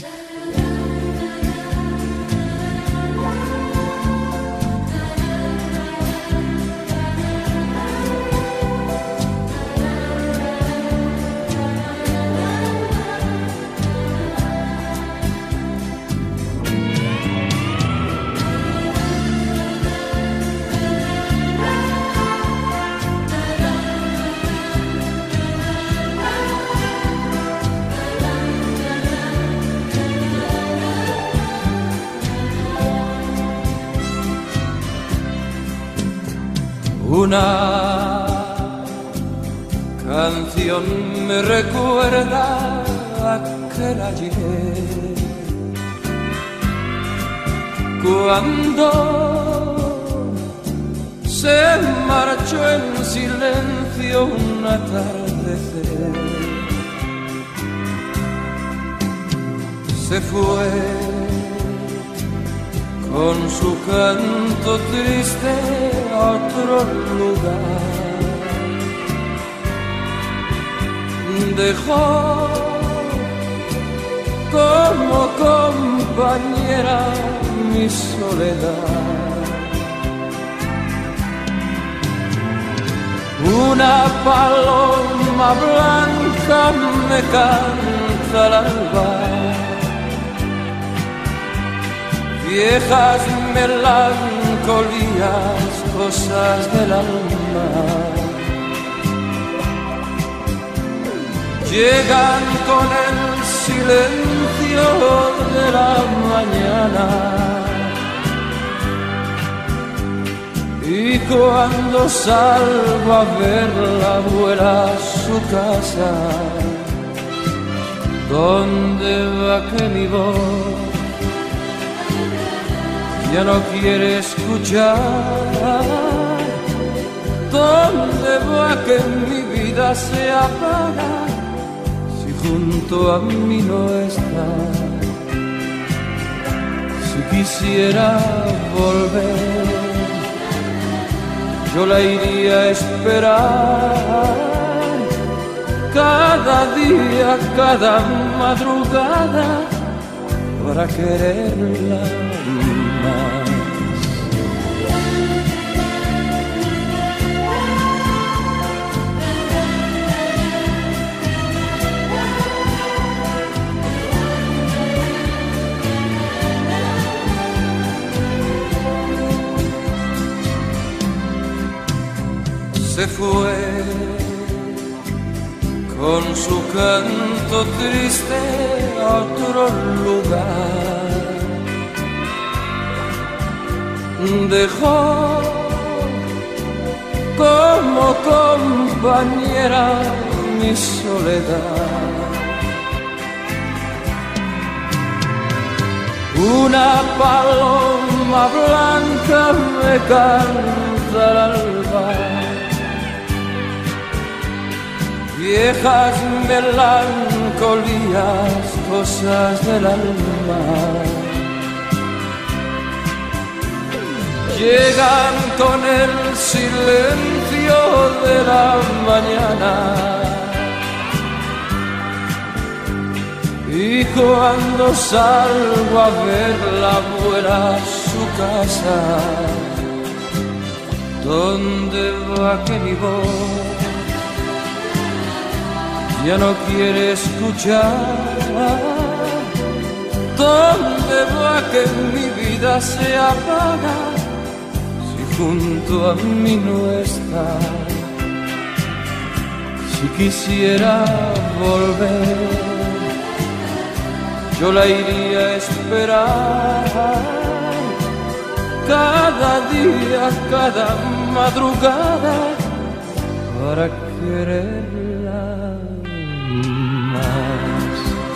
Una canción me recuerda aquel ayer, cuando se marchó en silencio un atardecer. Se fue con su canto triste a otro lugar. Dejó como compañera mi soledad. Una paloma blanca me canta al alba, viejas melancolías, cosas del alma, llegan con el silencio de la mañana, y cuando salgo a verla vuela a su casa. ¿Dónde va que mi voz ya no quiere escuchar? ¿Dónde va que mi vida se apaga si junto a mí no está? Si quisiera volver, yo la iría a esperar cada día, cada madrugada, para quererla más. Se fue con su canto triste a otro lugar. Dejó como compañera mi soledad. Una paloma blanca me canta al alba, viejas melancolías, cosas del alma, llegan con el silencio de la mañana, y cuando salgo a verla vuela a su casa. ¿Dónde va que mi voz ya no quiere escuchar? ¿Dónde va que mi vida se apaga si junto a mí no está? Si quisiera volver, yo la iría a esperar cada día, cada madrugada, para quererla más.